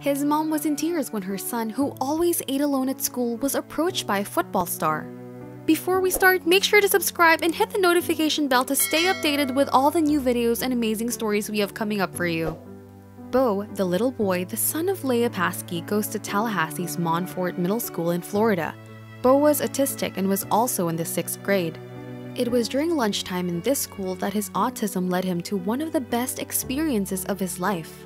His mom was in tears when her son, who always ate alone at school, was approached by a football star. Before we start, make sure to subscribe and hit the notification bell to stay updated with all the new videos and amazing stories we have coming up for you. Bo, the little boy, the son of Leah Paskey, goes to Tallahassee's Montfort Middle School in Florida. Bo was autistic and was also in the 6th grade. It was during lunchtime in this school that his autism led him to one of the best experiences of his life.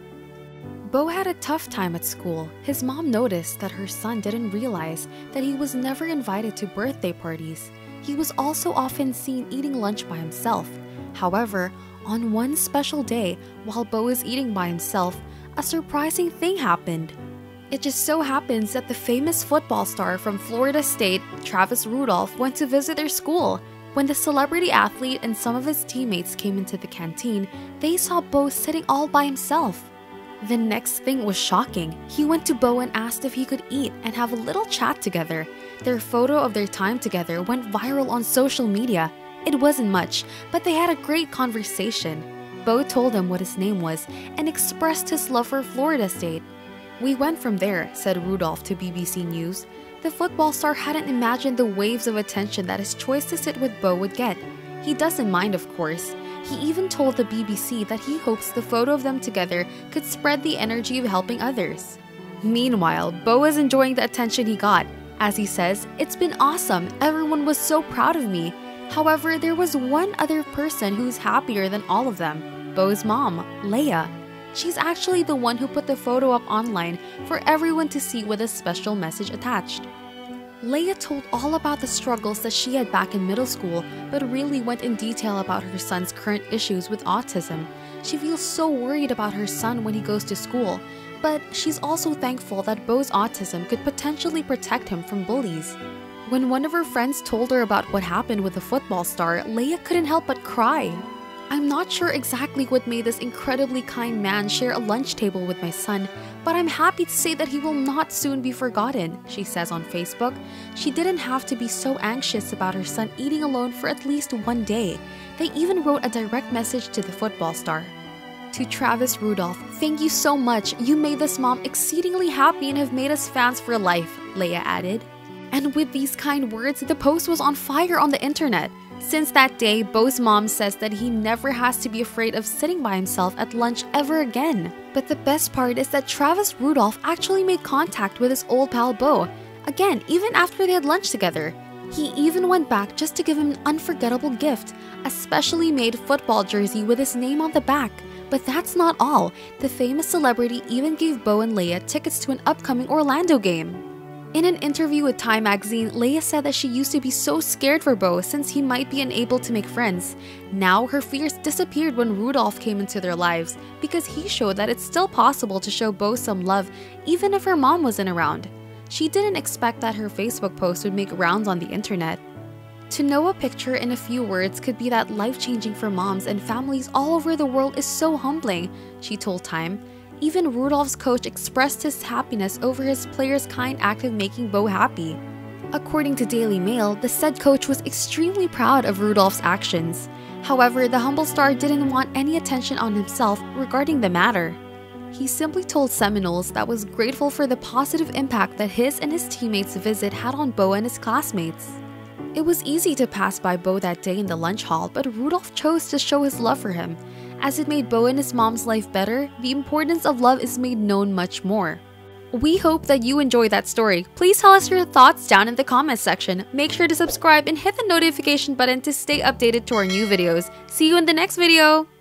Bo had a tough time at school. His mom noticed that her son didn't realize that he was never invited to birthday parties. He was also often seen eating lunch by himself. However, on one special day, while Bo is eating by himself, a surprising thing happened. It just so happens that the famous football star from Florida State, Travis Rudolph, went to visit their school. When the celebrity athlete and some of his teammates came into the canteen, they saw Bo sitting all by himself. The next thing was shocking. He went to Bo and asked if he could eat and have a little chat together. Their photo of their time together went viral on social media. It wasn't much, but they had a great conversation. Bo told him what his name was and expressed his love for Florida State. "We went from there," said Rudolph to BBC News. The football star hadn't imagined the waves of attention that his choice to sit with Bo would get. He doesn't mind, of course. He even told the BBC that he hopes the photo of them together could spread the energy of helping others. Meanwhile, Bo is enjoying the attention he got. As he says, "It's been awesome. Everyone was so proud of me." However, there was one other person who's happier than all of them: Bo's mom, Leah. She's actually the one who put the photo up online for everyone to see with a special message attached. Leah told all about the struggles that she had back in middle school, but really went in detail about her son's current issues with autism. She feels so worried about her son when he goes to school, but she's also thankful that Bo's autism could potentially protect him from bullies. When one of her friends told her about what happened with the football star, Leah couldn't help but cry. "I'm not sure exactly what made this incredibly kind man share a lunch table with my son, but I'm happy to say that he will not soon be forgotten," she says on Facebook. She didn't have to be so anxious about her son eating alone for at least one day. They even wrote a direct message to the football star. "To Travis Rudolph, thank you so much. You made this mom exceedingly happy and have made us fans for life," Leah added. And with these kind words, the post was on fire on the internet. Since that day, Bo's mom says that he never has to be afraid of sitting by himself at lunch ever again. But the best part is that Travis Rudolph actually made contact with his old pal Bo. Again, even after they had lunch together. He even went back just to give him an unforgettable gift, a specially made football jersey with his name on the back. But that's not all. The famous celebrity even gave Bo and Leah tickets to an upcoming Orlando game. In an interview with Time magazine, Leah said that she used to be so scared for Bo since he might be unable to make friends. Now her fears disappeared when Rudolph came into their lives because he showed that it's still possible to show Bo some love even if her mom wasn't around. She didn't expect that her Facebook post would make rounds on the internet. To know a picture in a few words could be that life-changing for moms and families all over the world is so humbling, she told Time. Even Rudolph's coach expressed his happiness over his player's kind act of making Bo happy. According to Daily Mail, the said coach was extremely proud of Rudolph's actions. However, the humble star didn't want any attention on himself regarding the matter. He simply told Seminoles that was grateful for the positive impact that his and his teammates' visit had on Bo and his classmates. It was easy to pass by Bo that day in the lunch hall, but Rudolph chose to show his love for him. As it made Bo and his mom's life better, the importance of love is made known much more. We hope that you enjoyed that story. Please tell us your thoughts down in the comments section. Make sure to subscribe and hit the notification button to stay updated to our new videos. See you in the next video!